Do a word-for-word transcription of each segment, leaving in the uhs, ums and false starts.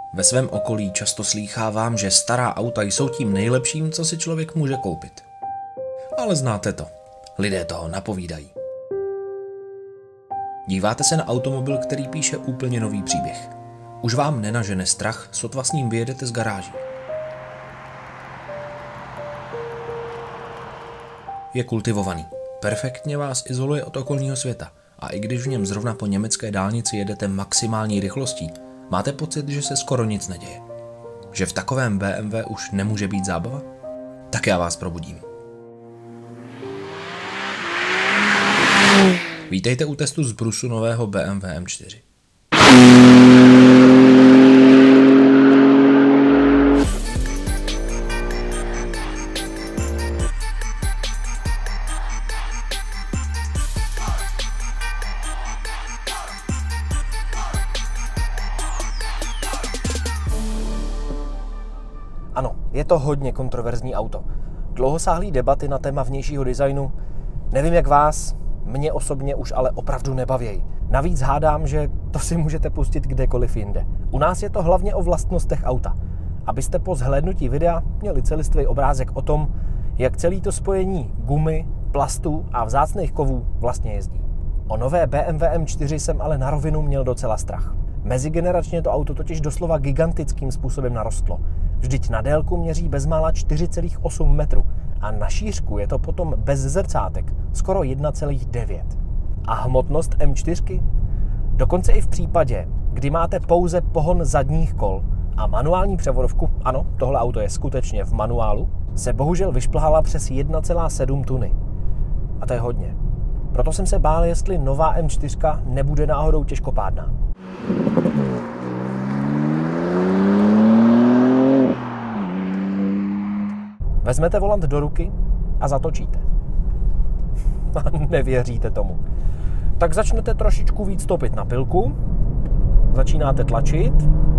Ve svém okolí často slýchávám, že stará auta jsou tím nejlepším, co si člověk může koupit. Ale znáte to, lidé toho napovídají. Díváte se na automobil, který píše úplně nový příběh. Už vám nenažene strach, sotva s ním vyjedete z garáží. Je kultivovaný, perfektně vás izoluje od okolního světa a i když v něm zrovna po německé dálnici jedete maximální rychlostí, máte pocit, že se skoro nic neděje. Že v takovém bé em vé už nemůže být zábava? Tak já vás probudím. Vítejte u testu zbrusu nového bé em vé em čtyři. Ano, je to hodně kontroverzní auto. Dlouhosáhlý debaty na téma vnějšího designu, nevím jak vás, mě osobně už ale opravdu nebavějí. Navíc hádám, že to si můžete pustit kdekoliv jinde. U nás je to hlavně o vlastnostech auta. Abyste po zhlédnutí videa měli celistvý obrázek o tom, jak celý to spojení gumy, plastů a vzácných kovů vlastně jezdí. O nové bé em vé em čtyři jsem ale na rovinu měl docela strach. Mezigeneračně to auto totiž doslova gigantickým způsobem narostlo. Vždyť na délku měří bezmála čtyři celá osm metru a na šířku je to potom bez zrcátek skoro jedna celá devět. A hmotnost em čtyři? Dokonce i v případě, kdy máte pouze pohon zadních kol a manuální převodovku, ano, tohle auto je skutečně v manuálu, se bohužel vyšplhala přes jedna celá sedm tuny. A to je hodně. Proto jsem se bál, jestli nová em čtyři nebude náhodou těžkopádná. Vezmete volant do ruky a zatočíte. Nevěříte tomu. Tak začnete trošičku víc topit na pilku, začínáte tlačit,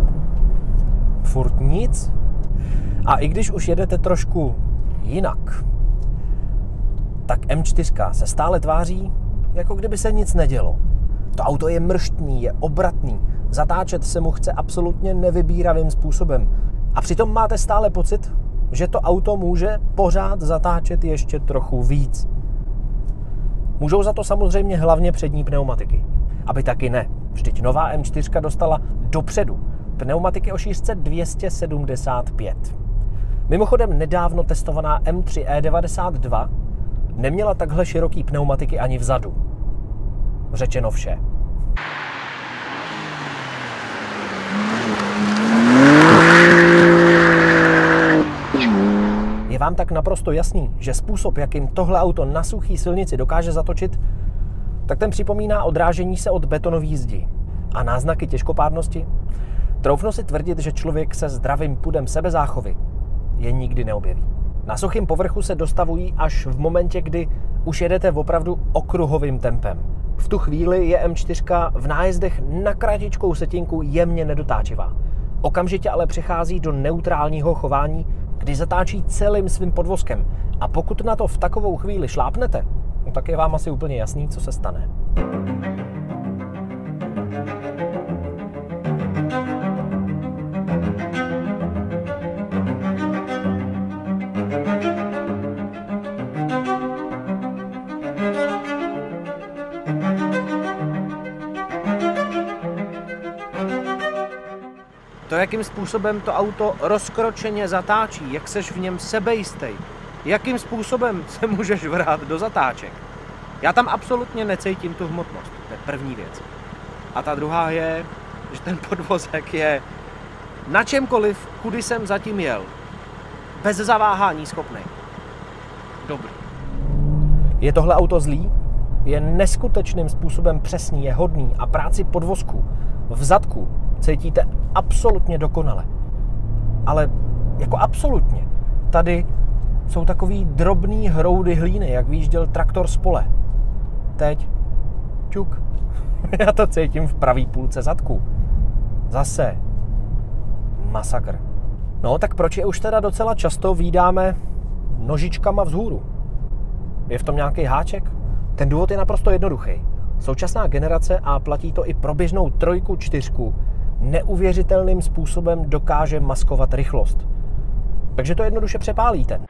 furt nic. A i když už jedete trošku jinak, tak em čtyři se stále tváří, jako kdyby se nic nedělo. To auto je mrštní, je obratný, zatáčet se mu chce absolutně nevybíravým způsobem. A přitom máte stále pocit, že to auto může pořád zatáčet ještě trochu víc. Můžou za to samozřejmě hlavně přední pneumatiky. Aby taky ne. Vždyť nová em čtyři dostala dopředu pneumatiky o šířce dvě stě sedmdesát pět. Mimochodem nedávno testovaná em tři é devadesát dva neměla takhle široký pneumatiky ani vzadu. Řečeno vše. Je vám tak naprosto jasný, že způsob, jakým tohle auto na suchý silnici dokáže zatočit, tak ten připomíná odrážení se od betonové zdi. A náznaky těžkopádnosti? Troufnu si tvrdit, že člověk se zdravým pudem sebezáchovy je nikdy neobjeví. Na suchém povrchu se dostavují až v momentě, kdy už jedete opravdu okruhovým tempem. V tu chvíli je em čtyři v nájezdech na kratičkou setinku jemně nedotáčivá. Okamžitě ale přechází do neutrálního chování, kdy zatáčí celým svým podvozkem. A pokud na to v takovou chvíli šlápnete, no tak je vám asi úplně jasný, co se stane. To, jakým způsobem to auto rozkročeně zatáčí, jak seš v něm sebejistej, jakým způsobem se můžeš vrhat do zatáček. Já tam absolutně necítím tu hmotnost, to je první věc. A ta druhá je, že ten podvozek je na čemkoliv, kudy jsem zatím jel, bez zaváhání schopný. Dobrý. Je tohle auto zlý? Je neskutečným způsobem přesný, je hodný a práci podvozku v zadku cítíte absolutně dokonale. Ale jako absolutně. Tady jsou takový drobný hroudy hlíny, jak vyjížděl traktor z pole. Teď čuk. Já to cítím v pravý půlce zadku. Zase masakr. No tak proč je už teda docela často vídáme nožičkama vzhůru? Je v tom nějaký háček? Ten důvod je naprosto jednoduchý. Současná generace, a platí to i pro běžnou trojku, čtyřku, neuvěřitelným způsobem dokáže maskovat rychlost. Takže to jednoduše přepálíte.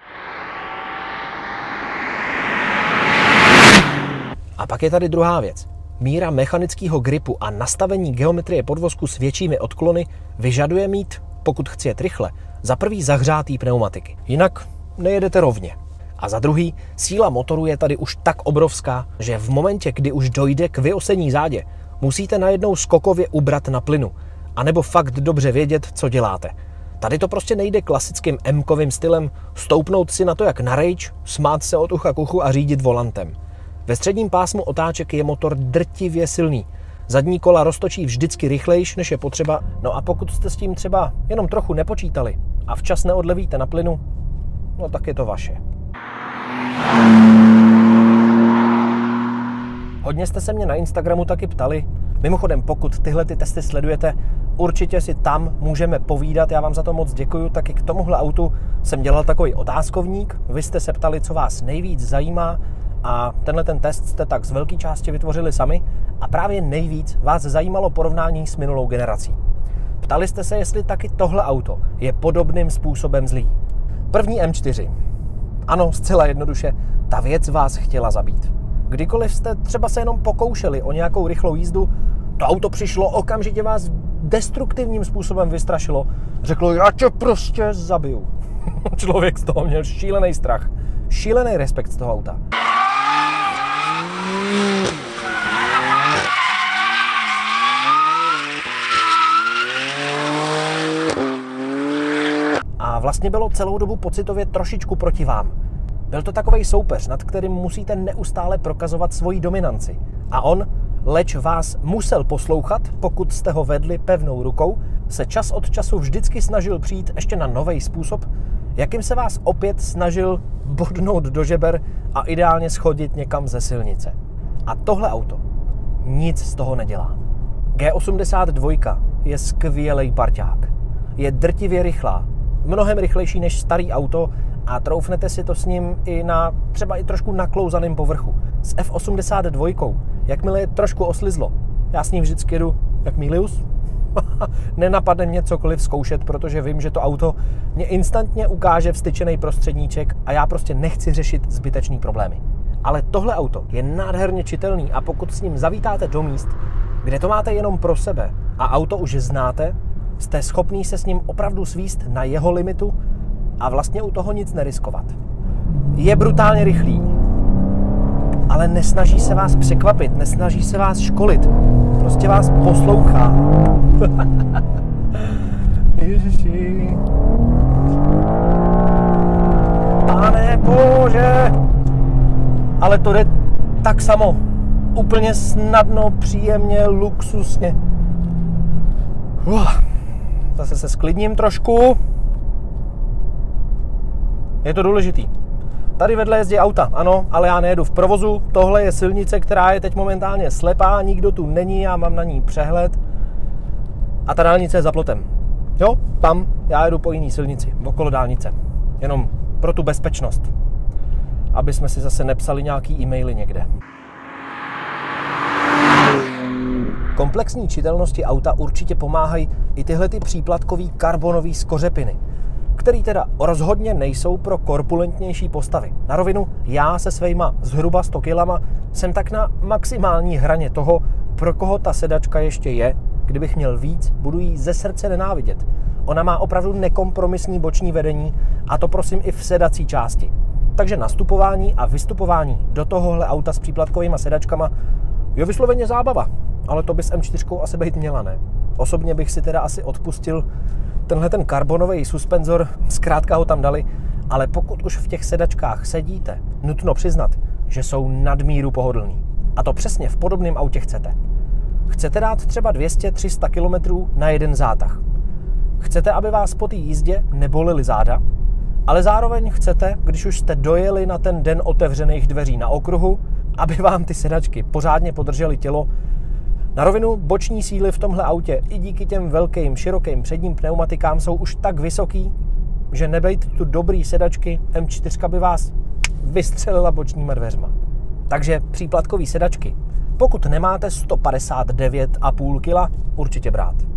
A pak je tady druhá věc. Míra mechanického gripu a nastavení geometrie podvozku s většími odklony vyžaduje mít, pokud chci jet rychle, za prvý zahřátý pneumatiky. Jinak nejedete rovně. A za druhý, síla motoru je tady už tak obrovská, že v momentě, kdy už dojde k vyosení zádě, musíte najednou skokově ubrat na plynu, anebo fakt dobře vědět, co děláte. Tady to prostě nejde klasickým M-kovým stylem stoupnout si na to jak na rage, smát se od ucha k uchu a řídit volantem. Ve středním pásmu otáček je motor drtivě silný. Zadní kola roztočí vždycky rychlejš, než je potřeba, no a pokud jste s tím třeba jenom trochu nepočítali a včas neodlevíte na plynu, no tak je to vaše. Hodně jste se mě na Instagramu taky ptali. Mimochodem, pokud tyhle ty testy sledujete, určitě si tam můžeme povídat, já vám za to moc děkuju. Taky k tomuhle autu jsem dělal takový otázkovník. Vy jste se ptali, co vás nejvíc zajímá, a tenhle ten test jste tak z velké části vytvořili sami a právě nejvíc vás zajímalo porovnání s minulou generací. Ptali jste se, jestli taky tohle auto je podobným způsobem zlý. První M čtyři. Ano, zcela jednoduše, ta věc vás chtěla zabít. Kdykoliv jste třeba se jenom pokoušeli o nějakou rychlou jízdu, to auto přišlo, okamžitě vás destruktivním způsobem vystrašilo. Řeklo, já tě prostě zabiju. Člověk z toho měl šílený strach, šílený respekt z toho auta. A vlastně bylo celou dobu pocitově trošičku proti vám. Byl to takovej soupeř, nad kterým musíte neustále prokazovat svoji dominanci. A on, leč vás musel poslouchat, pokud jste ho vedli pevnou rukou, se čas od času vždycky snažil přijít ještě na nový způsob, jakým se vás opět snažil bodnout do žeber a ideálně schodit někam ze silnice. A tohle auto nic z toho nedělá. G osmdesát dva je skvělej parťák. Je drtivě rychlá, mnohem rychlejší než starý auto a troufnete si to s ním i na třeba i trošku naklouzaném povrchu. S F osmdesát dva, jakmile je trošku oslizlo, já s ním vždycky jedu jak Milius. Nenapadne mě cokoliv zkoušet, protože vím, že to auto mě instantně ukáže vstyčený prostředníček a já prostě nechci řešit zbytečný problémy. Ale tohle auto je nádherně čitelný a pokud s ním zavítáte do míst, kde to máte jenom pro sebe a auto už znáte, jste schopný se s ním opravdu svíst na jeho limitu a vlastně u toho nic neriskovat. Je brutálně rychlý, ale nesnaží se vás překvapit, nesnaží se vás školit, prostě vás poslouchá. Ježiši. Pane Bože. Ale to jde tak samo. Úplně snadno, příjemně, luxusně. Uf. Zase se sklidním trošku. Je to důležitý. Tady vedle jezdí auta, ano, ale já nejedu v provozu. Tohle je silnice, která je teď momentálně slepá, nikdo tu není, já mám na ní přehled. A ta dálnice je za plotem. Jo, tam já jedu po jiný silnici, okolo dálnice. Jenom pro tu bezpečnost. Aby jsme si zase nepsali nějaký e-maily někde. Komplexní čitelnosti auta určitě pomáhají i tyhle ty příplatkový karbonové skořepiny, který teda rozhodně nejsou pro korpulentnější postavy. Na rovinu, já se svejma zhruba sto kilama jsem tak na maximální hraně toho, pro koho ta sedačka ještě je. Kdybych měl víc, budu jí ze srdce nenávidět. Ona má opravdu nekompromisní boční vedení a to prosím i v sedací části. Takže nastupování a vystupování do tohohle auta s příplatkovýma sedačkama je vysloveně zábava. Ale to by s M čtyři asi být měla, ne? Osobně bych si teda asi odpustil tenhle ten karbonový suspenzor, zkrátka ho tam dali, ale pokud už v těch sedačkách sedíte, nutno přiznat, že jsou nadmíru pohodlný. A to přesně v podobném autě chcete. Chcete dát třeba dvě stě až tři sta kilometrů na jeden zátah. Chcete, aby vás po té jízdě nebolely záda, ale zároveň chcete, když už jste dojeli na ten den otevřených dveří na okruhu, aby vám ty sedačky pořádně podržely tělo. Na rovinu, boční síly v tomhle autě i díky těm velkým, širokým předním pneumatikám jsou už tak vysoký, že nebejt tu dobrý sedačky, M čtyři by vás vystřelila bočníma dveřma. Takže příplatkový sedačky, pokud nemáte sto padesát devět celá pět kila, určitě brát.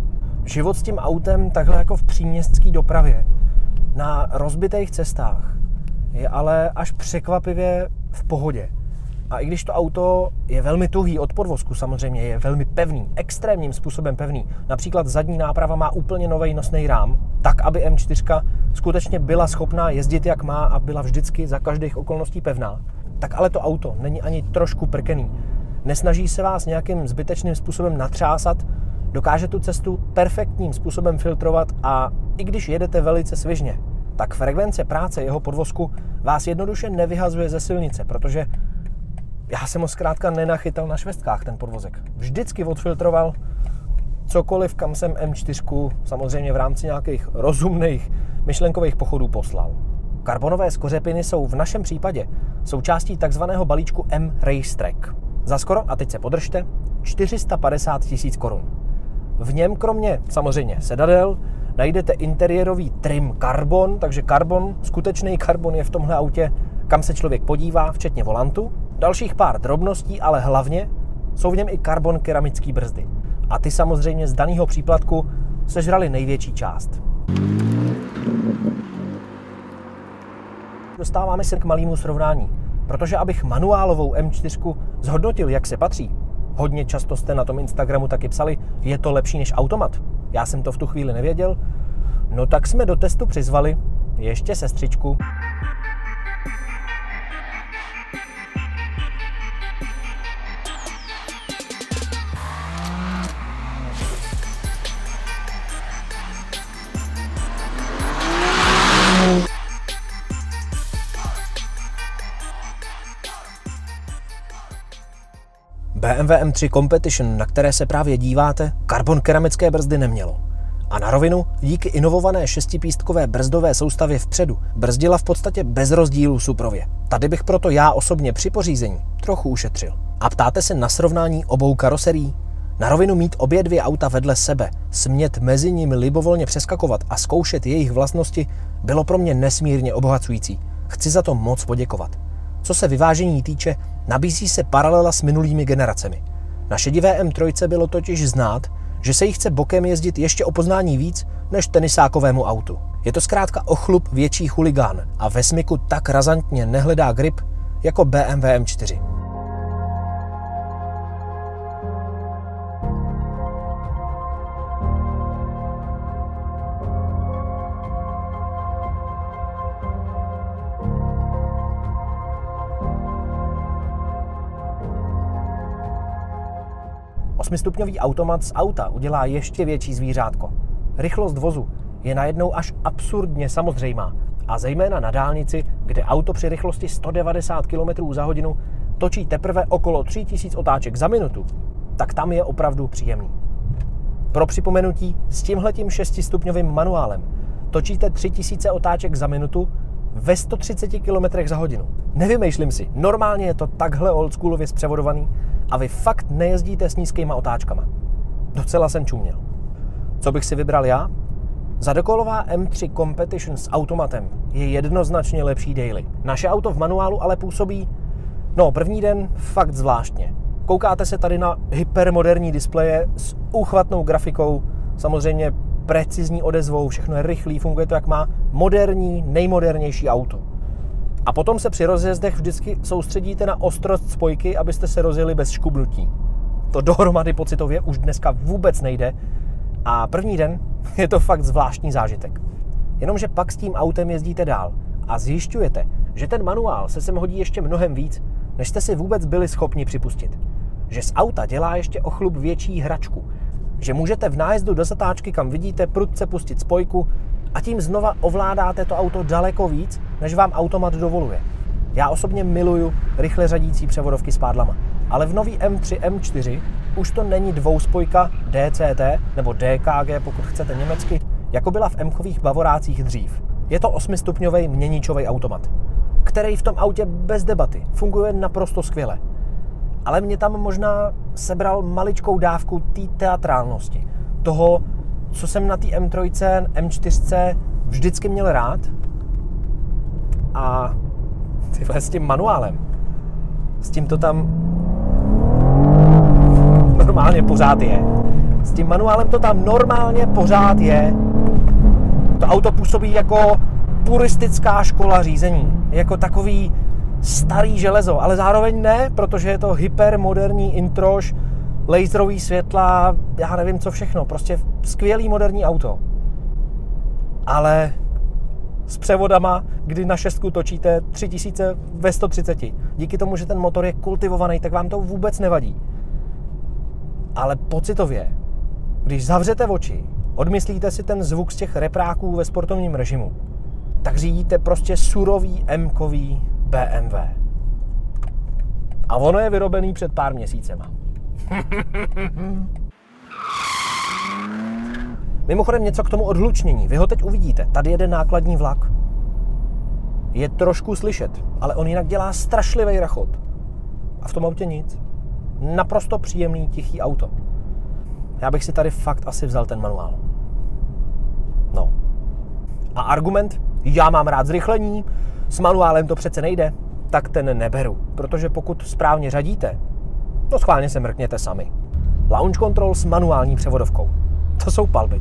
Život s tím autem takhle jako v příměstské dopravě na rozbitých cestách je ale až překvapivě v pohodě. A i když to auto je velmi tuhý od podvozku, samozřejmě je velmi pevný, extrémním způsobem pevný, například zadní náprava má úplně nový nosný rám, tak aby M čtyři skutečně byla schopná jezdit jak má a byla vždycky za každých okolností pevná, tak ale to auto není ani trošku prkený. Nesnaží se vás nějakým zbytečným způsobem natřásat, dokáže tu cestu perfektním způsobem filtrovat a i když jedete velice svižně, tak frekvence práce jeho podvozku vás jednoduše nevyhazuje ze silnice, protože já jsem ho zkrátka nenachytal na švestkách, ten podvozek. Vždycky odfiltroval cokoliv, kam jsem M čtyři samozřejmě v rámci nějakých rozumných myšlenkových pochodů poslal. Karbonové skořepiny jsou v našem případě součástí takzvaného balíčku M Racetrack. Za skoro, a teď se podržte, čtyři sta padesát tisíc korun. V něm kromě samozřejmě sedadel najdete interiérový trim karbon, takže karbon, skutečný karbon je v tomhle autě, kam se člověk podívá, včetně volantu. Dalších pár drobností, ale hlavně jsou v něm i karbon keramický brzdy. A ty samozřejmě z daného příplatku sežrali největší část. Dostáváme se k malému srovnání, protože abych manuálovou M čtyři zhodnotil, jak se patří, hodně často jste na tom Instagramu taky psali, je to lepší než automat. Já jsem to v tu chvíli nevěděl, no tak jsme do testu přizvali ještě sestřičku. B M W M tři Competition, na které se právě díváte, karbon keramické brzdy nemělo. A na rovinu, díky inovované šestipístkové brzdové soustavě vpředu, brzdila v podstatě bez rozdílu suprově. Tady bych proto já osobně při pořízení trochu ušetřil. A ptáte se na srovnání obou karoserií? Na rovinu mít obě dvě auta vedle sebe, smět mezi nimi libovolně přeskakovat a zkoušet jejich vlastnosti bylo pro mě nesmírně obohacující. Chci za to moc poděkovat. Co se vyvážení týče, nabízí se paralela s minulými generacemi. Na šedivé M tři bylo totiž znát, že se jí chce bokem jezdit ještě o poznání víc než tenisákovému autu. Je to zkrátka o chlup větší chuligán a ve smyku tak razantně nehledá grip jako B M W M čtyři. Osmistupňový automat z auta udělá ještě větší zvířátko. Rychlost vozu je najednou až absurdně samozřejmá a zejména na dálnici, kde auto při rychlosti sto devadesát kilometrů za hodinu točí teprve okolo tři tisíce otáček za minutu, tak tam je opravdu příjemný. Pro připomenutí, s tímhletím šestistupňovým manuálem točíte tři tisíce otáček za minutu ve sto třicet kilometrech za hodinu. Nevymýšlím si, normálně je to takhle oldschoolově zpřevodovaný a vy fakt nejezdíte s nízkýma otáčkama. Docela jsem čuměl. Co bych si vybral já? Zadokolová M tři Competition s automatem je jednoznačně lepší daily. Naše auto v manuálu ale působí, no první den fakt zvláštně. Koukáte se tady na hypermoderní displeje s úchvatnou grafikou, samozřejmě precizní odezvou, všechno je rychlý, funguje to jak má, moderní, nejmodernější auto. A potom se při rozjezdech vždycky soustředíte na ostrost spojky, abyste se rozjeli bez škubnutí. To dohromady pocitově už dneska vůbec nejde a první den je to fakt zvláštní zážitek. Jenomže pak s tím autem jezdíte dál a zjišťujete, že ten manuál se sem hodí ještě mnohem víc, než jste si vůbec byli schopni připustit. Že z auta dělá ještě o chlup větší hračku. Že můžete v nájezdu do zatáčky, kam vidíte, prudce pustit spojku a tím znova ovládáte to auto daleko víc, než vám automat dovoluje. Já osobně miluju rychle řadící převodovky s pádlama, ale v nový M tři M čtyři už to není dvouspojka D C T nebo D K G, pokud chcete německy, jako byla v M-chových bavorácích dřív. Je to osmistupňový měničový automat, který v tom autě bez debaty funguje naprosto skvěle. Ale mě tam možná sebral maličkou dávku té teatrálnosti. Toho, co jsem na té M tři, M čtyři vždycky měl rád. A tyhle s tím manuálem, s tím to tam normálně pořád je. S tím manuálem to tam normálně pořád je. To auto působí jako puristická škola řízení. Jako takový starý železo, ale zároveň ne, protože je to hypermoderní introž, laserový světla, já nevím co všechno. Prostě skvělý moderní auto. Ale s převodama, kdy na šestku točíte tři tisíce ve sto třicet. Díky tomu, že ten motor je kultivovaný, tak vám to vůbec nevadí. Ale pocitově, když zavřete oči, odmyslíte si ten zvuk z těch repráků ve sportovním režimu, tak řídíte prostě surový M-kový B M W. A ono je vyrobený před pár měsícema. Mimochodem něco k tomu odhlučnění. Vy ho teď uvidíte. Tady jede nákladní vlak. Je trošku slyšet, ale on jinak dělá strašlivý rachot. A v tom autě nic. Naprosto příjemný, tichý auto. Já bych si tady fakt asi vzal ten manuál. No. A argument, já mám rád zrychlení, s manuálem to přece nejde, tak ten neberu. Protože pokud správně řadíte, no schválně se mrkněte sami. Launch control s manuální převodovkou. To jsou palby.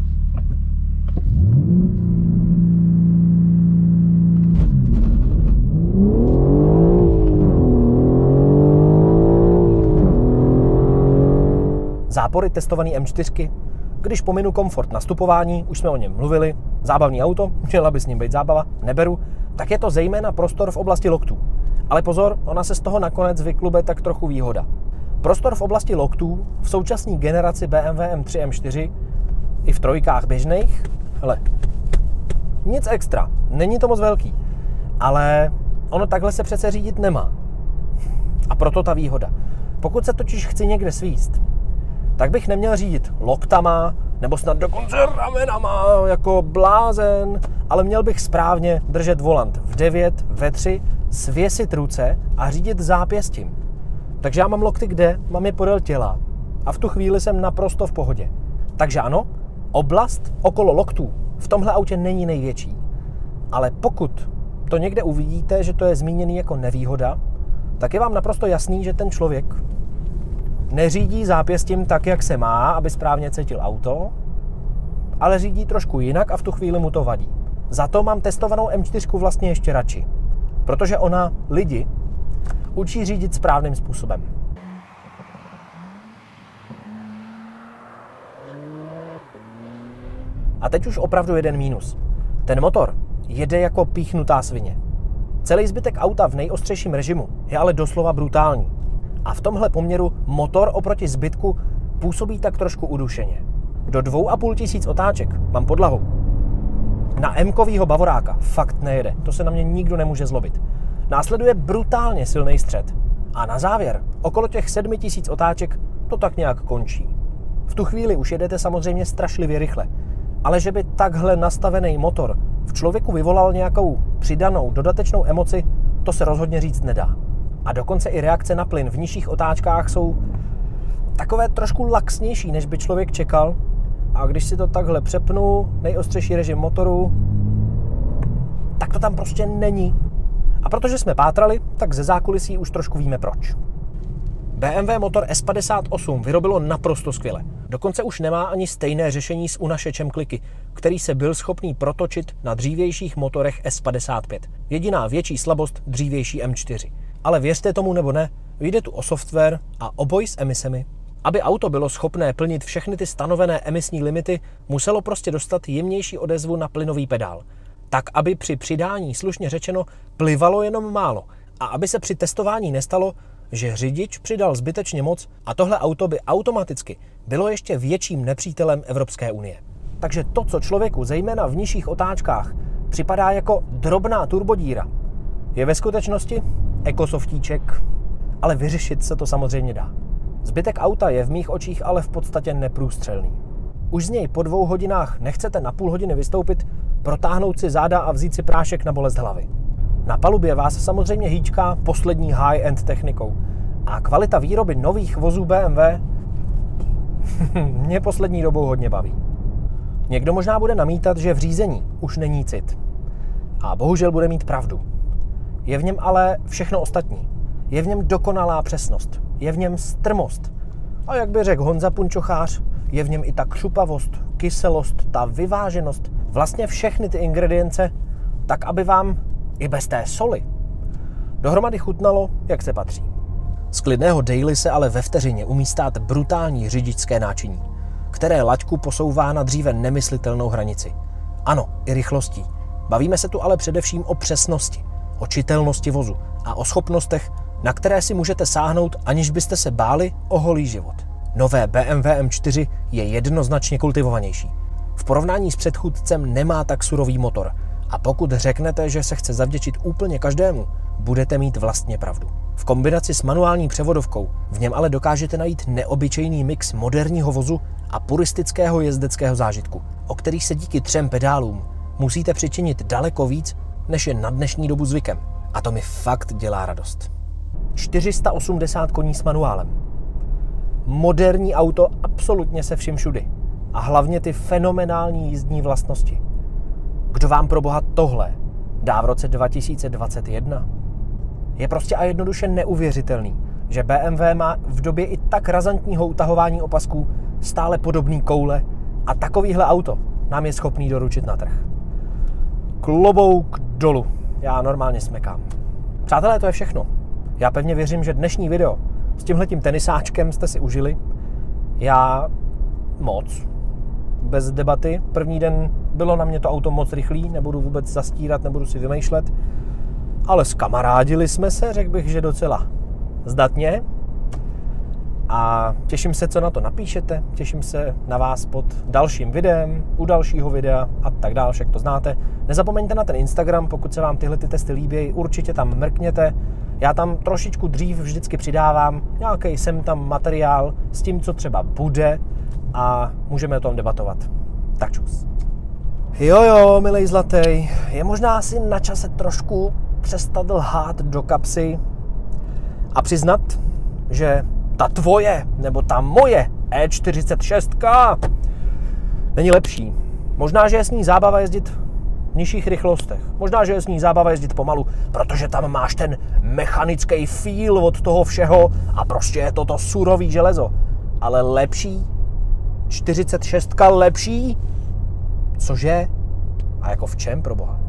Zápory testovaný M čtyři. Když pominu komfort nastupování, už jsme o něm mluvili, zábavný auto, měla by s ním být zábava, neberu, tak je to zejména prostor v oblasti loktů. Ale pozor, ona se z toho nakonec vyklube tak trochu výhoda. Prostor v oblasti loktů v současné generaci B M W M tři M čtyři i v trojkách běžných, hele, nic extra, není to moc velký, ale ono takhle se přece řídit nemá. A proto ta výhoda. Pokud se totiž chci někde svíst, tak bych neměl řídit loktama, nebo snad dokonce ramenama, jako blázen, ale měl bych správně držet volant v devět, ve tři, svěsit ruce a řídit zápěstím. Takže já mám lokty kde? Mám je podél těla a v tu chvíli jsem naprosto v pohodě. Takže ano, oblast okolo loktů v tomhle autě není největší. Ale pokud to někde uvidíte, že to je zmíněný jako nevýhoda, tak je vám naprosto jasný, že ten člověk neřídí zápěstím tak, jak se má, aby správně cítil auto, ale řídí trošku jinak a v tu chvíli mu to vadí. Za to mám testovanou M čtyři vlastně ještě radši, protože ona lidi učí řídit správným způsobem. A teď už opravdu jeden mínus. Ten motor jede jako píchnutá svině. Celý zbytek auta v nejostřejším režimu je ale doslova brutální. A v tomhle poměru motor oproti zbytku působí tak trošku udušeně. Do dvou a půl tisíc otáček mám podlahu. Na M-kovýho bavoráka fakt nejede. To se na mě nikdo nemůže zlobit. Následuje brutálně silný střed. A na závěr, okolo těch sedmi tisíc otáček, to tak nějak končí. V tu chvíli už jedete samozřejmě strašlivě rychle. Ale že by takhle nastavený motor v člověku vyvolal nějakou přidanou dodatečnou emoci, to se rozhodně říct nedá. A dokonce i reakce na plyn v nižších otáčkách jsou takové trošku laxnější, než by člověk čekal. A když si to takhle přepnu, nejostřejší režim motoru, tak to tam prostě není. A protože jsme pátrali, tak ze zákulisí už trošku víme proč. B M W motor S padesát osm vyrobilo naprosto skvěle. Dokonce už nemá ani stejné řešení s unašečem kliky, který se byl schopný protočit na dřívějších motorech S padesát pět. Jediná větší slabost dřívější M čtyři. Ale věřte tomu nebo ne, jde tu o software a o boj s emisemi. Aby auto bylo schopné plnit všechny ty stanovené emisní limity, muselo prostě dostat jemnější odezvu na plynový pedál. Tak, aby při přidání, slušně řečeno, plivalo jenom málo. A aby se při testování nestalo, že řidič přidal zbytečně moc a tohle auto by automaticky bylo ještě větším nepřítelem Evropské unie. Takže to, co člověku zejména v nižších otáčkách připadá jako drobná turbodíra, je ve skutečnosti ekosoftíček, ale vyřešit se to samozřejmě dá. Zbytek auta je v mých očích ale v podstatě neprůstřelný. Už z něj po dvou hodinách nechcete na půl hodiny vystoupit, protáhnout si záda a vzít si prášek na bolest hlavy. Na palubě vás samozřejmě hýčká poslední high-end technikou a kvalita výroby nových vozů B M W mě poslední dobou hodně baví. Někdo možná bude namítat, že v řízení už není cit. A bohužel bude mít pravdu. Je v něm ale všechno ostatní. Je v něm dokonalá přesnost. Je v něm strmost. A jak by řekl Honza Punčochář, je v něm i ta křupavost, kyselost, ta vyváženost, vlastně všechny ty ingredience, tak aby vám i bez té soli dohromady chutnalo, jak se patří. Z klidného daily se ale ve vteřině umí stát brutální řidičské náčiní, které laťku posouvá na dříve nemyslitelnou hranici. Ano, i rychlostí. Bavíme se tu ale především o přesnosti, o čitelnosti vozu a o schopnostech, na které si můžete sáhnout, aniž byste se báli o holý život. Nové B M W M čtyři je jednoznačně kultivovanější. V porovnání s předchůdcem nemá tak surový motor a pokud řeknete, že se chce zavděčit úplně každému, budete mít vlastně pravdu. V kombinaci s manuální převodovkou v něm ale dokážete najít neobyčejný mix moderního vozu a puristického jezdeckého zážitku, o kterých se díky třem pedálům musíte přičinit daleko víc, než je na dnešní dobu zvykem. A to mi fakt dělá radost. čtyři sta osmdesát koní s manuálem. Moderní auto absolutně se vším všudy. A hlavně ty fenomenální jízdní vlastnosti. Kdo vám pro boha tohle dá v roce dva tisíce dvacet jedna? Je prostě a jednoduše neuvěřitelný, že B M W má v době i tak razantního utahování opasků stále podobný koule a takovýhle auto nám je schopný doručit na trh. Klobouk dolů. Já normálně smekám. Přátelé, to je všechno. Já pevně věřím, že dnešní video s tímhletím tenisáčkem jste si užili. Já moc. Bez debaty. První den bylo na mě to auto moc rychlý, nebudu vůbec zastírat, nebudu si vymýšlet. Ale zkamarádili jsme se, řekl bych, že docela zdatně. A těším se, co na to napíšete. Těším se na vás pod dalším videem, u dalšího videa a tak dál, však to znáte. Nezapomeňte na ten Instagram, pokud se vám tyhle ty testy líbí, určitě tam mrkněte. Já tam trošičku dřív vždycky přidávám nějaký sem tam materiál s tím, co třeba bude a můžeme o tom debatovat. Tak čus. Jo jo, milej zlatý, je možná asi na čase trošku přestat lhát do kapsy a přiznat, že ta tvoje, nebo ta moje E čtyřicet šest není lepší. Možná, že je s ní zábava jezdit v nižších rychlostech. Možná, že je s ní zábava jezdit pomalu, protože tam máš ten mechanický feel od toho všeho a prostě je to to surový železo. Ale lepší? čtyřicet šest lepší? Cože? A jako v čem, pro boha?